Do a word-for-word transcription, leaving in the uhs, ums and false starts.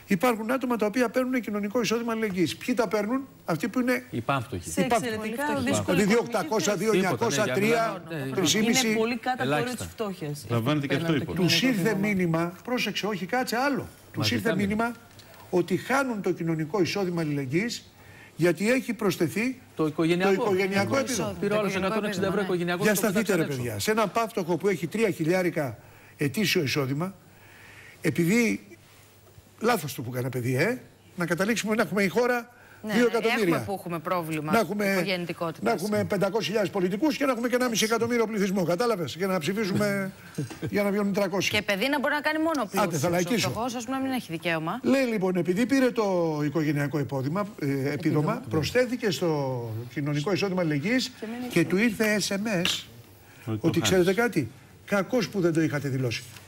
Υπάρχουν άτομα τα οποία παίρνουν κοινωνικό εισόδημα αλληλεγγύης. Ποιοι τα παίρνουν? Αυτοί που είναι υπάμφτωχοι. Σε εξαιρετικά δύσκολη. Δηλαδή δύο χιλιάδες οκτακόσια, δύο χιλιάδες εννιακόσια, τρία χιλιάδες τριακόσια. Είναι πολύ κάτω από το όριο της φτώχειας. Λαμβάνεται και αυτό υπόψη. Τους ήρθε μήνυμα, πρόσεξε, όχι κάτσε άλλο. Τους ήρθε μήνυμα ότι χάνουν το κοινωνικό εισόδημα αλληλεγγύης γιατί έχει προσθεθεί το οικογενειακό, το οικογενειακό επίδομα. Πήρε όλους εκατόν εξήντα ευρώ οικογενειακό. Για σταθείτε ρε παιδιά, σε έναν πάυτοχο που έχει τρία χιλιάρικα ετήσιο εισόδημα, επειδή λάθος το που έκανε παιδί, ε, να καταλήξουμε να έχουμε η χώρα ναι, δύο εκατομμύρια. Έχουμε που έχουμε πρόβλημα να έχουμε, υπογεννητικότητας. Να έχουμε πεντακόσιες χιλιάδες πολιτικούς και να έχουμε και ενάμιση εκατομμύριο πληθυσμό. Κατάλαβες? Για να ψηφίσουμε για να βγαίνουν τριακόσιοι. Και παιδί να μπορεί να κάνει μόνο πλούσιος. Άντε, θα λαϊκίσω. Ο φτωχός, ας πούμε, να μην έχει δικαίωμα. Λέει λοιπόν, επειδή πήρε το οικογενειακό υπόδημα, ε, επίδομα, προσθέθηκε στο κοινωνικό εισόδημα αλληλεγγύης και, και του ήρθε ες εμ ες ότι ξέρετε κάτι, κακώς που δεν το είχατε δηλώσει.